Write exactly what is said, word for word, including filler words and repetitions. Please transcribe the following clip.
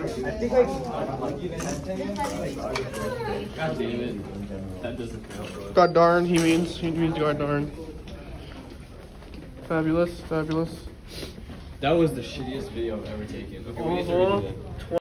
think like. God damn it. That doesn't count. God darn, he means. He means God darn. Fabulous, fabulous. That was the shittiest video I've ever taken. Okay, we need to Uh-huh. redo that.